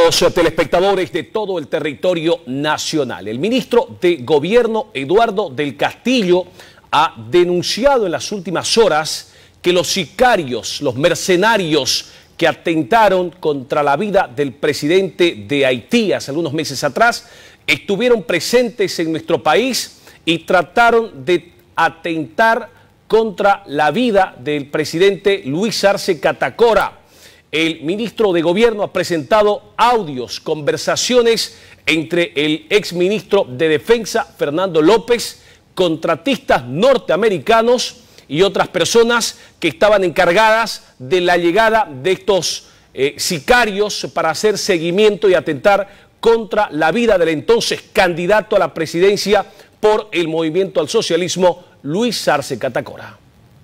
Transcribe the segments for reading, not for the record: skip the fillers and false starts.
Estimados telespectadores de todo el territorio nacional, el ministro de Gobierno, Eduardo del Castillo, ha denunciado en las últimas horas que los sicarios, los mercenarios que atentaron contra la vida del presidente de Haití hace algunos meses atrás, estuvieron presentes en nuestro país y trataron de atentar contra la vida del presidente Luis Arce Catacora. El ministro de Gobierno ha presentado audios, conversaciones entre el exministro de Defensa, Fernando López, contratistas norteamericanos y otras personas que estaban encargadas de la llegada de estos sicarios para hacer seguimiento y atentar contra la vida del entonces candidato a la presidencia por el Movimiento al Socialismo, Luis Arce Catacora.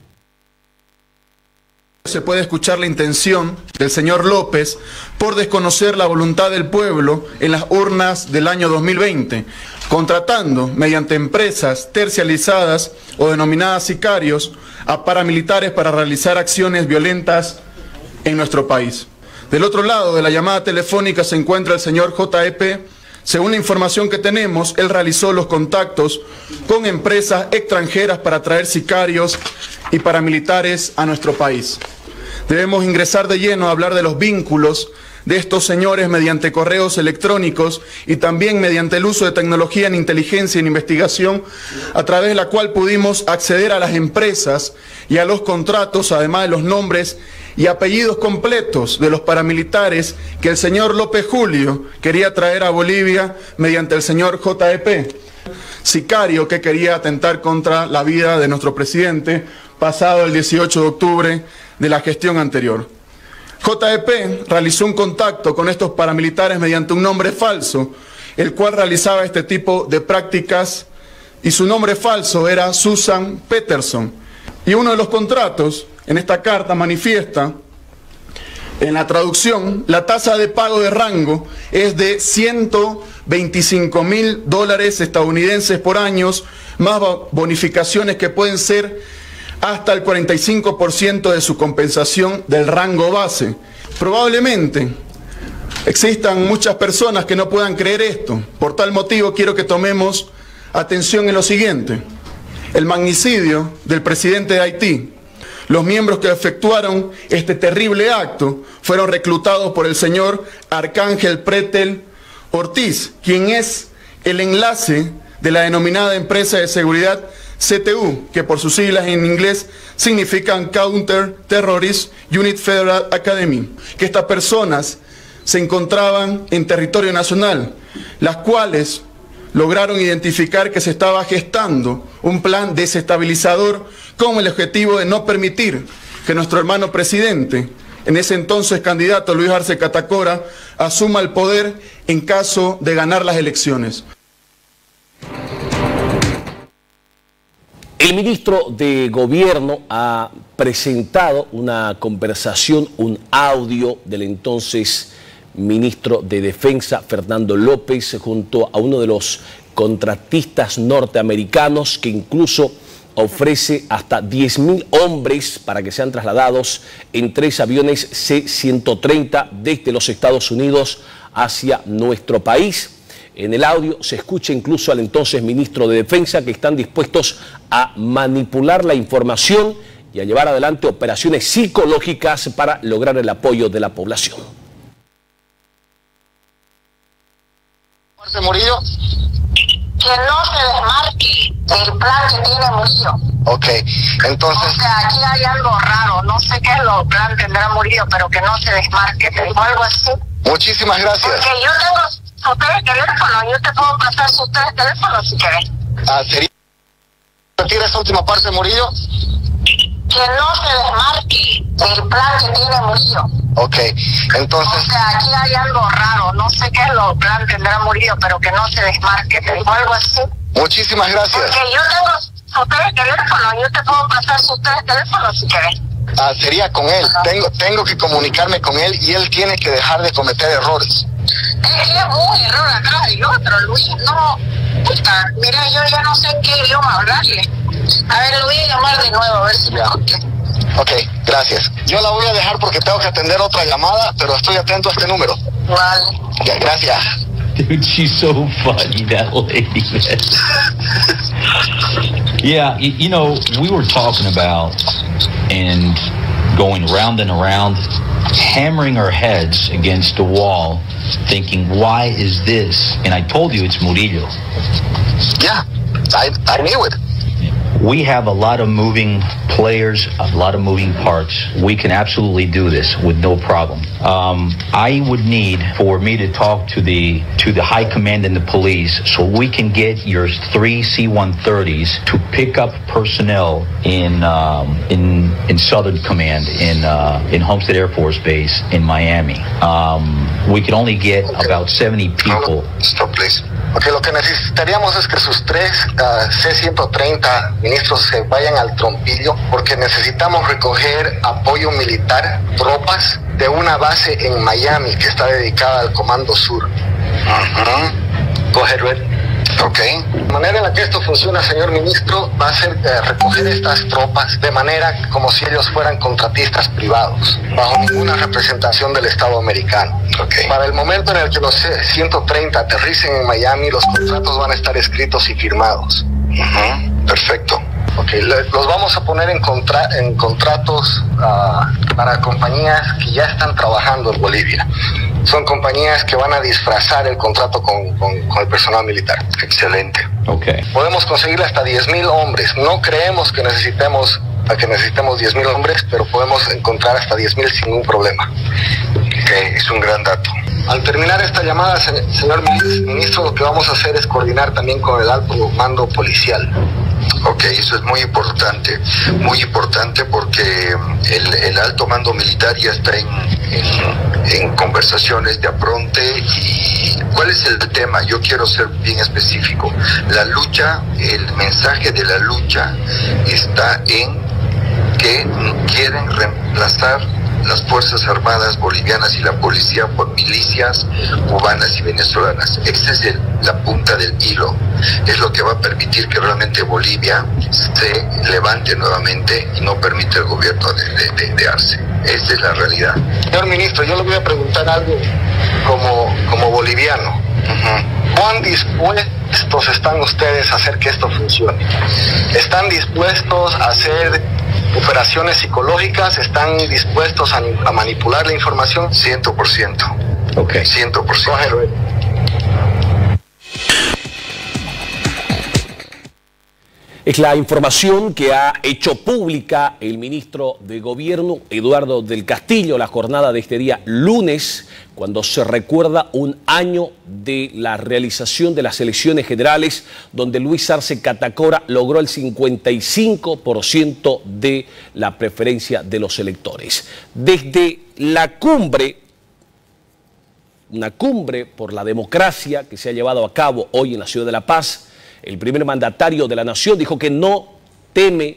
Se puede escuchar la intención del señor López por desconocer la voluntad del pueblo en las urnas del año 2020, contratando mediante empresas tercializadas o denominadas sicarios a paramilitares para realizar acciones violentas en nuestro país. Del otro lado de la llamada telefónica se encuentra el señor JEP. Según la información que tenemos, él realizó los contactos con empresas extranjeras para traer sicarios y paramilitares a nuestro país. Debemos ingresar de lleno a hablar de los vínculos de estos señores mediante correos electrónicos y también mediante el uso de tecnología en inteligencia y en investigación, a través de la cual pudimos acceder a las empresas y a los contratos, además de los nombres y apellidos completos de los paramilitares que el señor López Julio quería traer a Bolivia mediante el señor JEP, sicario que quería atentar contra la vida de nuestro presidente pasado el 18 de octubre de la gestión anterior. JEP realizó un contacto con estos paramilitares mediante un nombre falso, el cual realizaba este tipo de prácticas, y su nombre falso era Susan Peterson. Y uno de los contratos en esta carta manifiesta, en la traducción, la tasa de pago de rango es de $125.000 estadounidenses por año, más bonificaciones que pueden ser hasta el 45% de su compensación del rango base. Probablemente existan muchas personas que no puedan creer esto. Por tal motivo quiero que tomemos atención en lo siguiente: el magnicidio del presidente de Haití. Los miembros que efectuaron este terrible acto fueron reclutados por el señor Arcángel Pretel Ortiz, quien es el enlace de la denominada empresa de seguridad CTU, que por sus siglas en inglés significan Counter Terrorist Unit Federal Academy, que estas personas se encontraban en territorio nacional, las cuales lograron identificar que se estaba gestando un plan desestabilizador con el objetivo de no permitir que nuestro hermano presidente, en ese entonces candidato Luis Arce Catacora, asuma el poder en caso de ganar las elecciones. El ministro de Gobierno ha presentado una conversación, un audio del entonces ministro de Defensa, Fernando López, junto a uno de los contratistas norteamericanos que incluso ofrece hasta 10.000 hombres para que sean trasladados en 3 aviones C-130 desde los Estados Unidos hacia nuestro país. En el audio se escucha incluso al entonces ministro de Defensa que están dispuestos a manipular la información y a llevar adelante operaciones psicológicas para lograr el apoyo de la población. Murillo, que no se desmarque del plan que tiene Murillo. ok, entonces... O sea, aquí hay algo raro, no sé qué plan tendrá Murillo, pero que no se desmarque, o algo así. Muchísimas gracias. Porque yo tengo su teléfono, yo te puedo pasar su teléfono si quieres. ¿Sería repetir esa última parte, Murillo? Que no se desmarque del plan que tiene Murillo. Ok, entonces... O sea, aquí hay algo raro, no sé qué plan tendrá Murillo, pero que no se desmarque, o algo así. Muchísimas gracias. Porque yo tengo su teléfono, yo te puedo pasar su teléfono si quieres. Sería con él, tengo que comunicarme con él y él tiene que dejar de cometer errores. Es un error acá y otro, Luis, no, puta, mira, yo ya no sé en qué idioma hablarle. A ver, lo voy a llamar de nuevo, a ver si me contesta. Ok, gracias. Yo la voy a dejar porque tengo que atender otra llamada, pero estoy atento a este número. Vale. Ya, gracias. Dude, she's so funny, that lady. Yeah, you know, we were talking about and going round and around, hammering our heads against the wall, thinking, why is this? And I told you it's Murillo. Yeah, I knew it. We have a lot of moving players, a lot of moving parts. We can absolutely do this with no problem. I would need for me to talk to the high command in the police so we can get your 3 C-130s to pick up personnel in Southern Command in Homestead Air Force Base in Miami. We can only get about 70 people. Stop, please. Ok, lo que necesitaríamos es que sus 3 C-130 ministros se vayan al Trompillo porque necesitamos recoger apoyo militar, tropas de una base en Miami que está dedicada al Comando Sur. Go ahead, Red. Ok. La manera en la que esto funciona, señor ministro, va a ser recoger estas tropas de manera como si ellos fueran contratistas privados, bajo ninguna representación del Estado americano. Okay. Para el momento en el que los 130 aterricen en Miami, los contratos van a estar escritos y firmados. Perfecto. Okay. Los vamos a poner en contratos para compañías que ya están trabajando en Bolivia. Son compañías que van a disfrazar el contrato con el personal militar. Excelente. Okay. Podemos conseguirle hasta 10,000 hombres. No creemos que necesitemos 10,000 hombres, pero podemos encontrar hasta 10,000 sin ningún problema. Okay, es un gran dato. Al terminar esta llamada, señor ministro, lo que vamos a hacer es coordinar también con el alto mando policial. Ok, eso es muy importante porque el alto mando militar ya está en conversaciones de apronte. ¿Y cuál es el tema? Yo quiero ser bien específico. La lucha, el mensaje de la lucha está en que quieren reemplazar las Fuerzas Armadas bolivianas y la policía por milicias cubanas y venezolanas. Esa es la punta del hilo. Es lo que va a permitir que realmente Bolivia se levante nuevamente y no permite al gobierno de Arce. Esa es la realidad. Señor ministro, yo le voy a preguntar algo como boliviano. ¿Cuán dispuestos están ustedes a hacer que esto funcione? ¿Están dispuestos a hacer operaciones psicológicas? ¿Están dispuestos a manipular la información? 100%. Ok. 100%. Es la información que ha hecho pública el ministro de Gobierno, Eduardo del Castillo, la jornada de este día lunes, cuando se recuerda un año de la realización de las elecciones generales, donde Luis Arce Catacora logró el 55% de la preferencia de los electores. Desde la cumbre, una cumbre por la democracia que se ha llevado a cabo hoy en la ciudad de La Paz, el primer mandatario de la nación dijo que no teme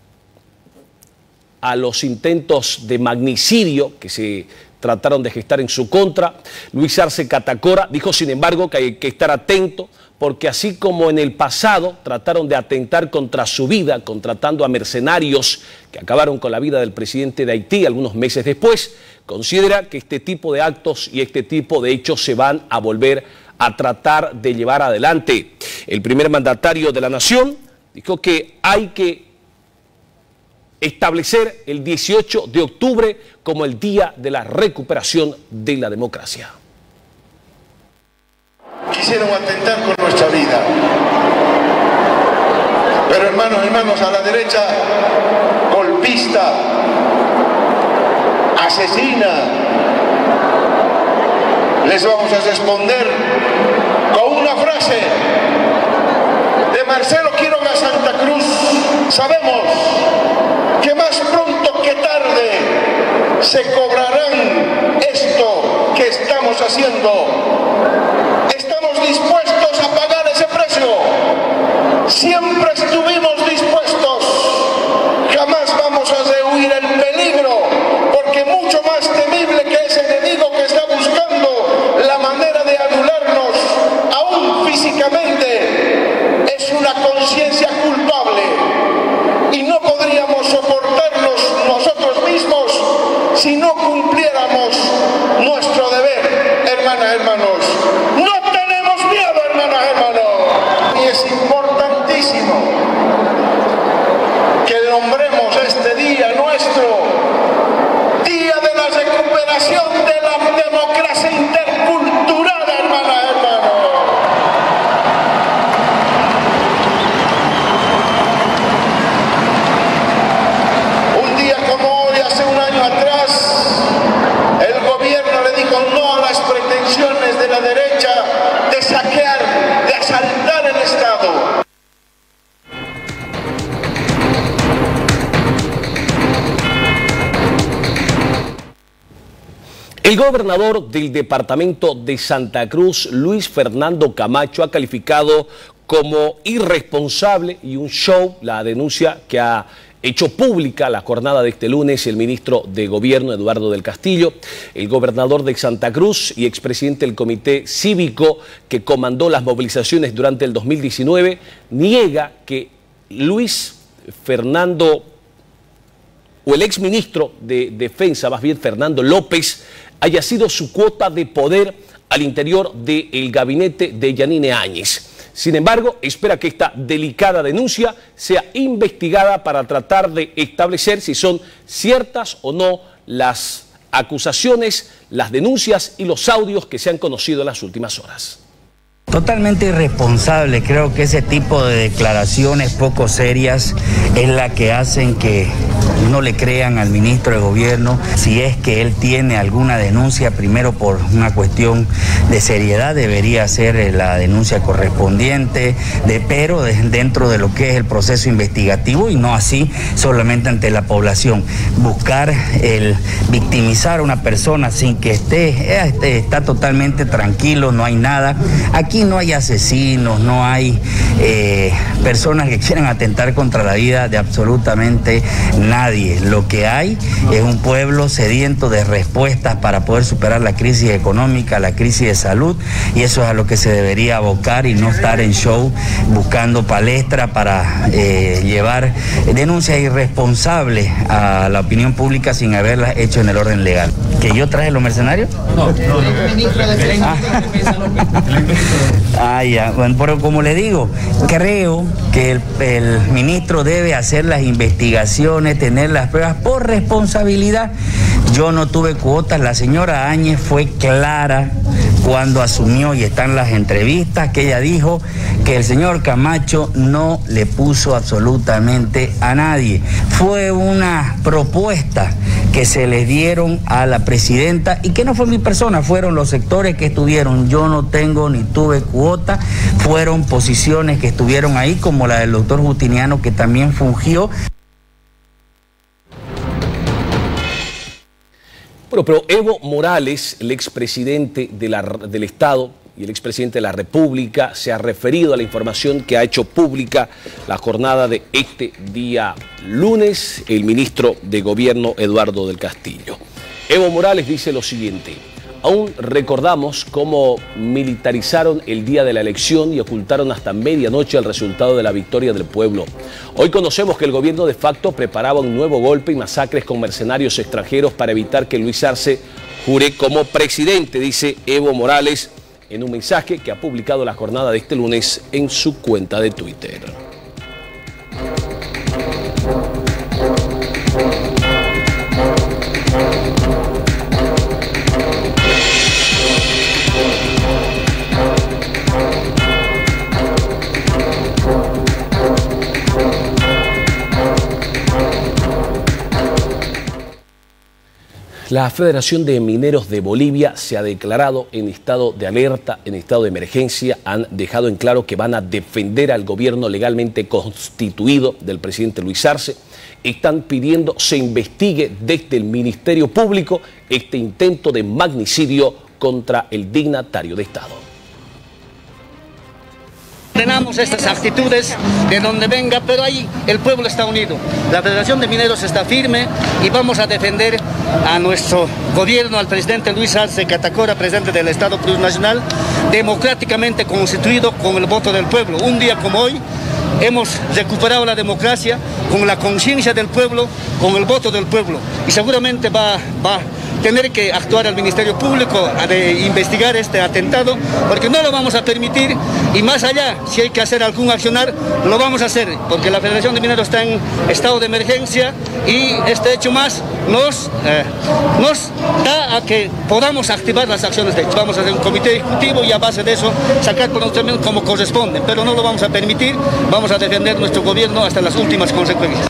a los intentos de magnicidio que se trataron de gestar en su contra. Luis Arce Catacora dijo, sin embargo, que hay que estar atento porque así como en el pasado trataron de atentar contra su vida, contratando a mercenarios que acabaron con la vida del presidente de Haití algunos meses después, considera que este tipo de actos y este tipo de hechos se van a volver a tratar de llevar adelante. El primer mandatario de la nación dijo que hay que establecer el 18 de octubre como el día de la recuperación de la democracia. Quisieron atentar con nuestra vida. Pero hermanos, a la derecha, golpista, asesina, les vamos a responder con una frase de Marcelo Quiroga Santa Cruz. Sabemos que más pronto que tarde se cobrarán esto que estamos haciendo. Estamos dispuestos a pagar ese precio. Siempre estuvimos dispuestos. Jamás vamos a rehuir el peligro, porque mucho más temible que ese enemigo que está buscando la manera de anularnos, aún físicamente, es una conciencia culpable. Y no podríamos soportarnos nosotros mismos si no cumpliéramos nuestro deber. de la derecha de saquear, de asaltar el Estado. El gobernador del departamento de Santa Cruz, Luis Fernando Camacho, ha calificado como irresponsable y un show la denuncia que ha hecho pública la jornada de este lunes el ministro de Gobierno, Eduardo del Castillo. El gobernador de Santa Cruz y expresidente del comité cívico que comandó las movilizaciones durante el 2019 niega que Luis Fernando, o el exministro de Defensa, más bien Fernando López, haya sido su cuota de poder al interior del gabinete de Yanine Áñez. Sin embargo, espera que esta delicada denuncia sea investigada para tratar de establecer si son ciertas o no las acusaciones, las denuncias y los audios que se han conocido en las últimas horas. Totalmente irresponsable, creo que ese tipo de declaraciones poco serias es la que hacen que no le crean al ministro de Gobierno. Si es que él tiene alguna denuncia, primero por una cuestión de seriedad debería ser la denuncia correspondiente, pero dentro de lo que es el proceso investigativo y no así solamente ante la población. Buscar el victimizar a una persona sin que está totalmente tranquilo, no hay nada. Aquí no hay asesinos, no hay personas que quieran atentar contra la vida de absolutamente nadie. Lo que hay es un pueblo sediento de respuestas para poder superar la crisis económica, la crisis de salud, y eso es a lo que se debería abocar y no estar en show buscando palestra para llevar denuncias irresponsables a la opinión pública sin haberlas hecho en el orden legal. ¿Que yo traje los mercenarios? No. Ya. Bueno, pero como le digo, creo que el ministro debe hacer las investigaciones, tener las pruebas por responsabilidad. Yo no tuve cuotas, la señora Áñez fue clara cuando asumió, y están las entrevistas, que ella dijo que el señor Camacho no le puso absolutamente a nadie. Fue una propuesta que se le dieron a la presidenta y que no fue mi persona, fueron los sectores que estuvieron. Yo no tengo ni tuve cuota, fueron posiciones que estuvieron ahí, como la del doctor Justiniano, que también fungió. Bueno, pero Evo Morales, el expresidente del Estado y el expresidente de la República, se ha referido a la información que ha hecho pública la jornada de este día lunes el ministro de Gobierno, Eduardo del Castillo. Evo Morales dice lo siguiente: aún recordamos cómo militarizaron el día de la elección y ocultaron hasta medianoche el resultado de la victoria del pueblo. Hoy conocemos que el gobierno de facto preparaba un nuevo golpe y masacres con mercenarios extranjeros para evitar que Luis Arce jure como presidente, dice Evo Morales en un mensaje que ha publicado la jornada de este lunes en su cuenta de Twitter. La Federación de Mineros de Bolivia se ha declarado en estado de alerta, en estado de emergencia. Han dejado en claro que van a defender al gobierno legalmente constituido del presidente Luis Arce. Están pidiendo se investigue desde el Ministerio Público este intento de magnicidio contra el dignatario de Estado. Condenamos estas actitudes de donde venga, pero ahí el pueblo está unido. La Federación de Mineros está firme y vamos a defender a nuestro gobierno, al presidente Luis Arce Catacora, presidente del Estado Plurinacional, democráticamente constituido con el voto del pueblo. Un día como hoy hemos recuperado la democracia con la conciencia del pueblo, con el voto del pueblo, y seguramente va a tener que actuar al Ministerio Público de investigar este atentado, porque no lo vamos a permitir, y más allá, si hay que hacer algún accionar, lo vamos a hacer, porque la Federación de Mineros está en estado de emergencia y este hecho más nos da a que podamos activar las acciones de hecho. Vamos a hacer un comité ejecutivo y a base de eso sacar pronunciamientos como corresponde, pero no lo vamos a permitir, vamos a defender nuestro gobierno hasta las últimas consecuencias.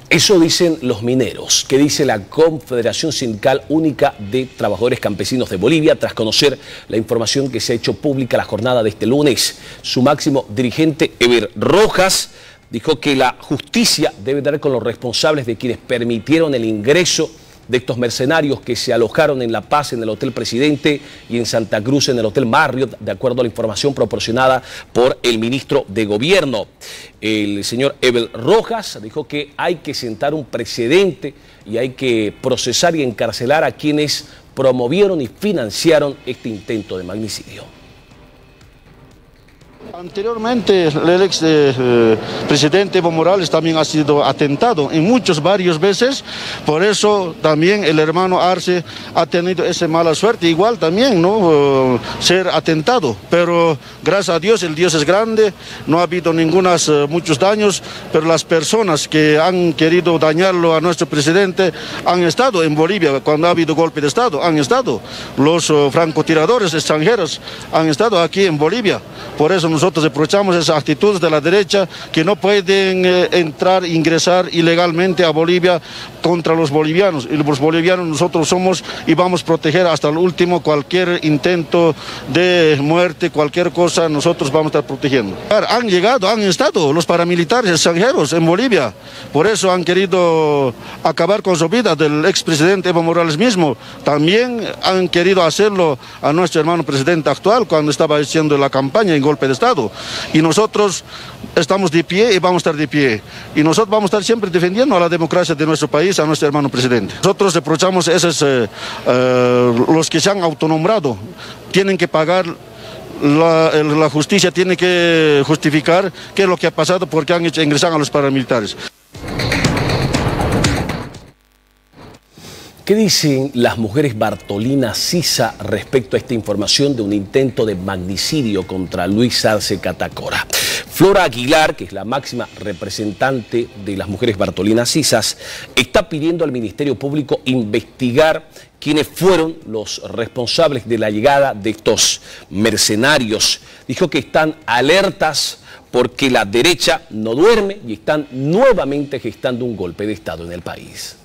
Eso dicen los mineros. ¿Qué dice la Confederación Sindical Única de Trabajadores Campesinos de Bolivia tras conocer la información que se ha hecho pública la jornada de este lunes? Su máximo dirigente, Eber Rojas, dijo que la justicia debe dar con los responsables de quienes permitieron el ingreso de estos mercenarios que se alojaron en La Paz, en el Hotel Presidente, y en Santa Cruz, en el Hotel Marriott, de acuerdo a la información proporcionada por el ministro de Gobierno. El señor Eber Rojas dijo que hay que sentar un precedente y hay que procesar y encarcelar a quienes promovieron y financiaron este intento de magnicidio. Anteriormente, el ex presidente Evo Morales también ha sido atentado en varias veces, por eso también el hermano Arce ha tenido esa mala suerte, igual también, ¿no? Ser atentado, pero gracias a Dios, el Dios es grande, no ha habido muchos daños, pero las personas que han querido dañarlo a nuestro presidente han estado en Bolivia, cuando ha habido golpe de Estado, han estado, los francotiradores extranjeros han estado aquí en Bolivia, por eso nosotros reprochamos esas actitudes de la derecha que no pueden ingresar ilegalmente a Bolivia contra los bolivianos. Y los bolivianos nosotros somos y vamos a proteger hasta el último cualquier intento de muerte, cualquier cosa, nosotros vamos a estar protegiendo. Han estado los paramilitares extranjeros en Bolivia, por eso han querido acabar con su vida del expresidente Evo Morales mismo. También han querido hacerlo a nuestro hermano presidente actual cuando estaba haciendo la campaña en golpe de Estado. Y nosotros estamos de pie y vamos a estar de pie. Y nosotros vamos a estar siempre defendiendo a la democracia de nuestro país, a nuestro hermano presidente. Nosotros reprochamos los que se han autonombrado, tienen que pagar. La justicia tiene que justificar qué es lo que ha pasado porque han hecho ingresar a los paramilitares. ¿Qué dicen las mujeres Bartolina Sisa respecto a esta información de un intento de magnicidio contra Luis Arce Catacora? Flora Aguilar, que es la máxima representante de las mujeres Bartolina Sisas, está pidiendo al Ministerio Público investigar quiénes fueron los responsables de la llegada de estos mercenarios. Dijo que están alertas porque la derecha no duerme y están nuevamente gestando un golpe de Estado en el país.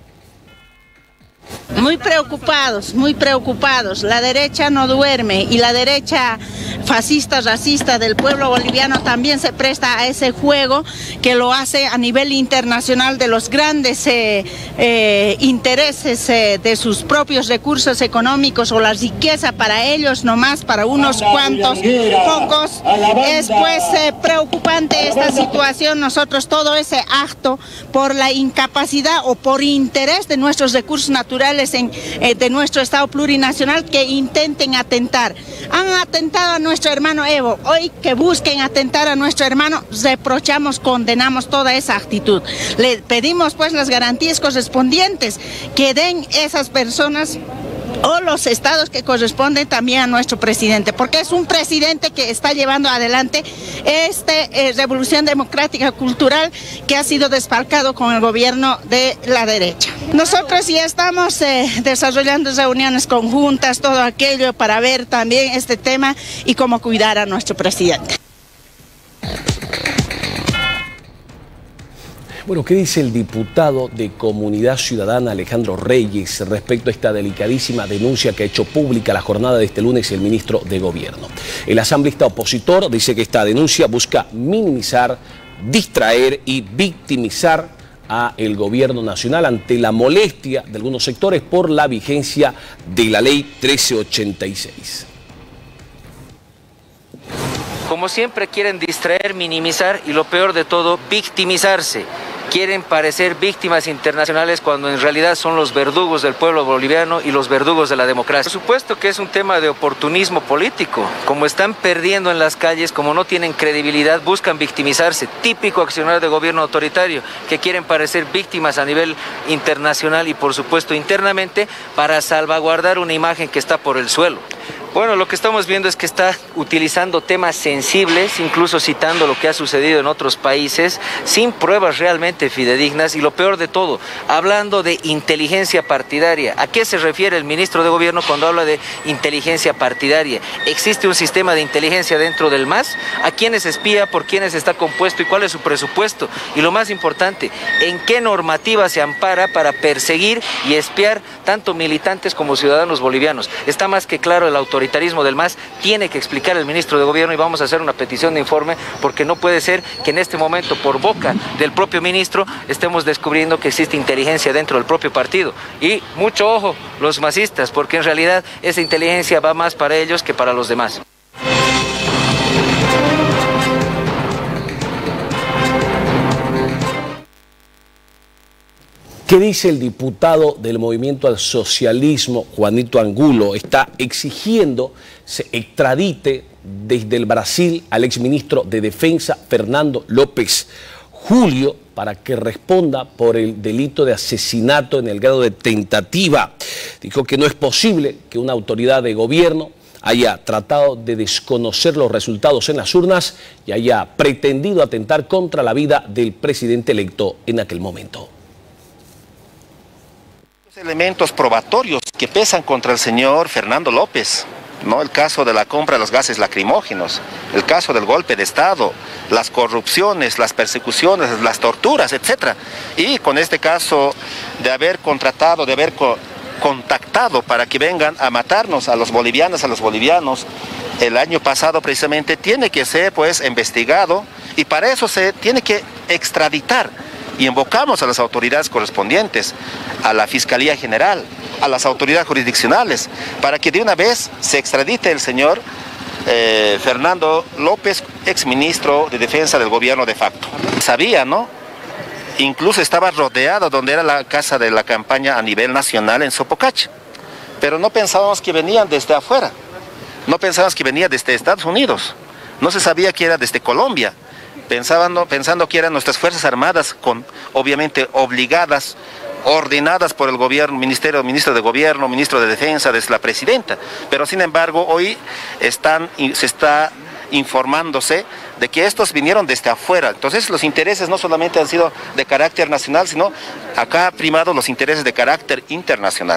Muy preocupados. La derecha no duerme y la derecha fascista, racista del pueblo boliviano también se presta a ese juego que lo hace a nivel internacional de los grandes intereses de sus propios recursos económicos o la riqueza para ellos, nomás para unos cuantos pocos. Es pues preocupante esta situación. Nosotros todo ese acto por la incapacidad o por interés de nuestros recursos naturales de nuestro Estado plurinacional que intenten atentar. Han atentado a nuestro hermano Evo. Hoy que busquen atentar a nuestro hermano, reprochamos, condenamos toda esa actitud. Le pedimos pues las garantías correspondientes que den esas personas o los estados que corresponden también a nuestro presidente, porque es un presidente que está llevando adelante esta revolución democrática cultural que ha sido desfalcado con el gobierno de la derecha. Nosotros ya estamos desarrollando reuniones conjuntas, todo aquello para ver también este tema y cómo cuidar a nuestro presidente. Bueno, ¿qué dice el diputado de Comunidad Ciudadana Alejandro Reyes respecto a esta delicadísima denuncia que ha hecho pública la jornada de este lunes el ministro de Gobierno? El asambleísta opositor dice que esta denuncia busca minimizar, distraer y victimizar a el gobierno nacional ante la molestia de algunos sectores por la vigencia de la ley 1386. Como siempre quieren distraer, minimizar y lo peor de todo, victimizarse. Quieren parecer víctimas internacionales cuando en realidad son los verdugos del pueblo boliviano y los verdugos de la democracia. Por supuesto que es un tema de oportunismo político. Como están perdiendo en las calles, como no tienen credibilidad, buscan victimizarse. Típico accionar de gobierno autoritario, que quieren parecer víctimas a nivel internacional y por supuesto internamente para salvaguardar una imagen que está por el suelo. Bueno, lo que estamos viendo es que está utilizando temas sensibles, incluso citando lo que ha sucedido en otros países, sin pruebas realmente fidedignas y lo peor de todo, hablando de inteligencia partidaria. ¿A qué se refiere el ministro de Gobierno cuando habla de inteligencia partidaria? ¿Existe un sistema de inteligencia dentro del MAS? ¿A quiénes espía? ¿Por quiénes está compuesto? ¿Y cuál es su presupuesto? Y lo más importante, ¿en qué normativa se ampara para perseguir y espiar tanto militantes como ciudadanos bolivianos? Está más que claro el autoritarismo del MAS, tiene que explicar el ministro de Gobierno y vamos a hacer una petición de informe porque no puede ser que en este momento por boca del propio ministro estemos descubriendo que existe inteligencia dentro del propio partido. Y mucho ojo los masistas, porque en realidad esa inteligencia va más para ellos que para los demás. ¿Qué dice el diputado del Movimiento al Socialismo, Juanito Angulo? Está exigiendo se extradite desde el Brasil al exministro de Defensa, Fernando López Julio, para que responda por el delito de asesinato en el grado de tentativa. Dijo que no es posible que una autoridad de gobierno haya tratado de desconocer los resultados en las urnas y haya pretendido atentar contra la vida del presidente electo en aquel momento. Elementos probatorios que pesan contra el señor Fernando López, ¿no? El caso de la compra de los gases lacrimógenos, el caso del golpe de Estado, las corrupciones, las persecuciones, las torturas, etc. Y con este caso de haber contratado, de haber contactado para que vengan a matarnos a los bolivianos el año pasado precisamente, tiene que ser pues investigado y para eso se tiene que extraditar. Y invocamos a las autoridades correspondientes, a la Fiscalía General, a las autoridades jurisdiccionales, para que de una vez se extradite el señor Fernando López, exministro de Defensa del gobierno de facto. Sabía, ¿no? Incluso estaba rodeado donde era la casa de la campaña a nivel nacional en Sopocachi. Pero no pensábamos que venían desde afuera, no pensábamos que venía desde Estados Unidos, no se sabía que era desde Colombia. Pensando que eran nuestras Fuerzas Armadas, obviamente obligadas, ordenadas por el gobierno, ministro de Gobierno, ministro de Defensa, desde la presidenta. Pero sin embargo, hoy se está informándose de que estos vinieron desde afuera. Entonces los intereses no solamente han sido de carácter nacional, sino acá ha primado los intereses de carácter internacional.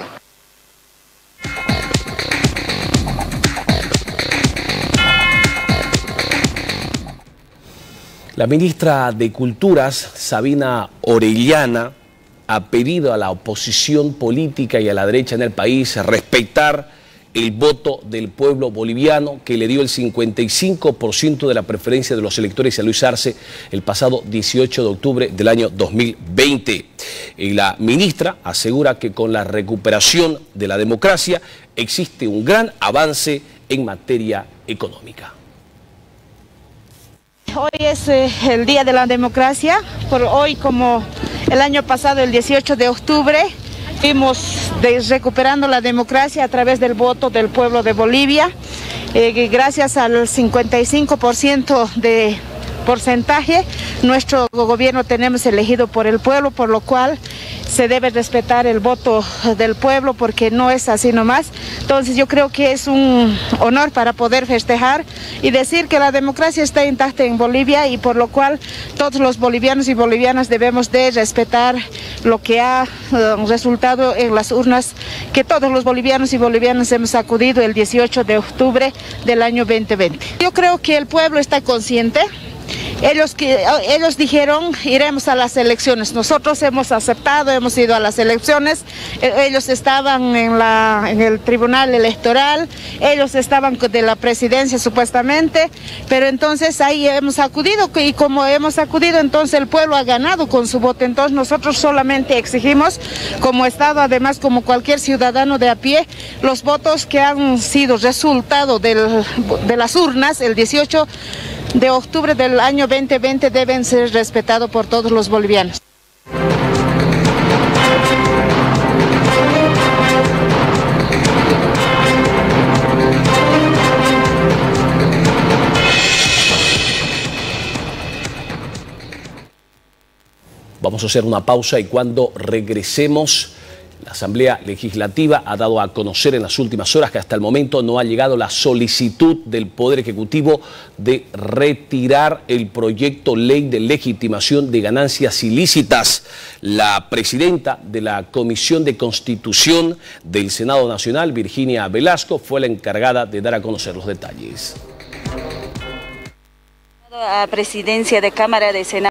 La ministra de Culturas, Sabina Orellana, ha pedido a la oposición política y a la derecha en el país respetar el voto del pueblo boliviano que le dio el 55% de la preferencia de los electores a Luis Arce el pasado 18 de octubre del año 2020. Y la ministra asegura que con la recuperación de la democracia existe un gran avance en materia económica. Hoy es el Día de la Democracia, por hoy como el año pasado, el 18 de octubre, fuimos recuperando la democracia a través del voto del pueblo de Bolivia, gracias al 55% de porcentaje, nuestro gobierno tenemos elegido por el pueblo, por lo cual se debe respetar el voto del pueblo porque no es así nomás. Entonces yo creo que es un honor para poder festejar y decir que la democracia está intacta en Bolivia y por lo cual todos los bolivianos y bolivianas debemos de respetar lo que ha resultado en las urnas que todos los bolivianos y bolivianas hemos acudido el 18 de octubre del año 2020. Yo creo que el pueblo está consciente. Ellos dijeron iremos a las elecciones, nosotros hemos aceptado, hemos ido a las elecciones, ellos estaban en el tribunal electoral, ellos estaban de la presidencia supuestamente, pero entonces ahí hemos acudido y como hemos acudido entonces el pueblo ha ganado con su voto, entonces nosotros solamente exigimos como Estado, además como cualquier ciudadano de a pie, los votos que han sido resultado de las urnas el 18 de octubre del año 2020 deben ser respetados por todos los bolivianos. Vamos a hacer una pausa y cuando regresemos La Asamblea Legislativa ha dado a conocer en las últimas horas que hasta el momento no ha llegado la solicitud del Poder Ejecutivo de retirar el proyecto ley de legitimación de ganancias ilícitas. La presidenta de la Comisión de Constitución del Senado Nacional, Virginia Velasco, fue la encargada de dar a conocer los detalles. A presidencia de Cámara de Senado.